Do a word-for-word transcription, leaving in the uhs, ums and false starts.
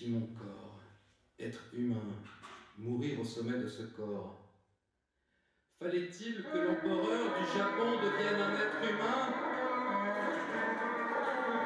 Puis mon corps, être humain, mourir au sommet de ce corps. Fallait-il que l'empereur du Japon devienne un être humain ?